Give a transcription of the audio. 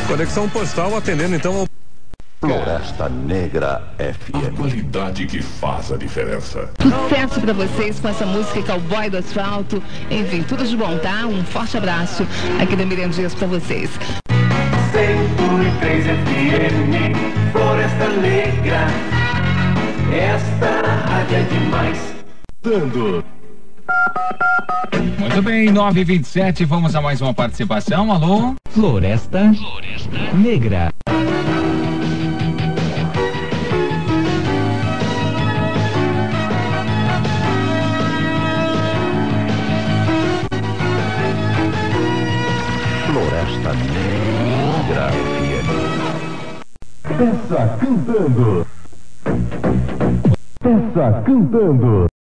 Conexão Postal atendendo então ao Floresta Negra FM. A qualidade que faz a diferença. Sucesso pra vocês com essa música Cowboy do Asfalto. Enfim, tudo de bom, tá? Um forte abraço aqui da Miriam Dias pra vocês. 100.3 FM, Floresta Negra. Esta rádio é demais. Dando. Muito bem, 9h27, vamos a mais uma participação. Alô? Floresta Negra. Floresta Negra FM. Peça cantando. Peça cantando.